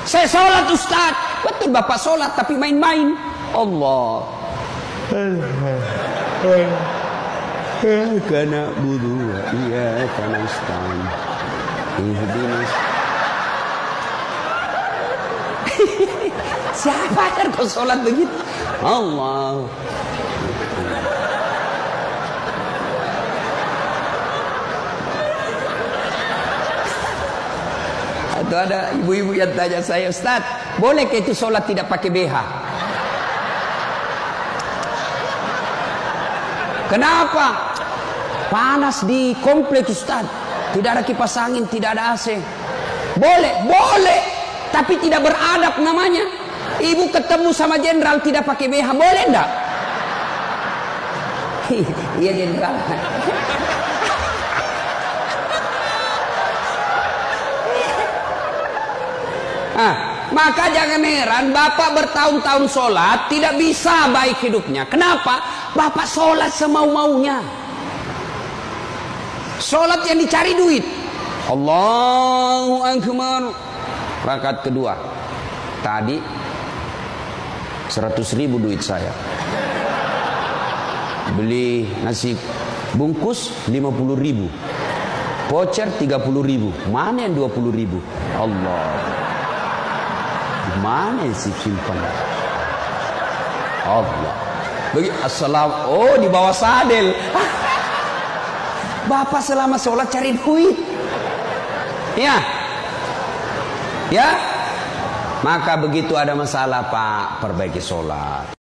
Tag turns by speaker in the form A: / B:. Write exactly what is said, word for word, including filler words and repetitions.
A: Saya sholat Ustaz. Betul bapak sholat tapi main-main. Allah. Karena budu iya karena Ustaz. Siapa yang kau sholat begitu? Allah. Atau ada ibu-ibu yang tanya saya, Ustaz, boleh ke itu sholat tidak pakai B H? Kenapa? Panas di kompleks Ustaz. Tidak ada kipas angin, tidak ada A C. Boleh, boleh. Tapi tidak beradab namanya. Ibu ketemu sama jenderal tidak pakai B H, boleh enggak? Iya jenderal. Ah, maka jangan heran bapak bertahun-tahun sholat tidak bisa baik hidupnya. Kenapa? Bapak sholat semau-maunya. Sholat yang dicari duit. Allahu Akbar. Rakaat kedua. Tadi seratus ribu duit saya. Beli nasi bungkus lima puluh ribu. Voucher tiga puluh ribu. Mana yang dua puluh ribu? Allah. Mana yang simpan? Allah. Bagi assalam. Oh, di bawah sadel. Bapak selama sholat cari duit. Ya. Ya. Maka begitu ada masalah Pak, perbaiki sholat.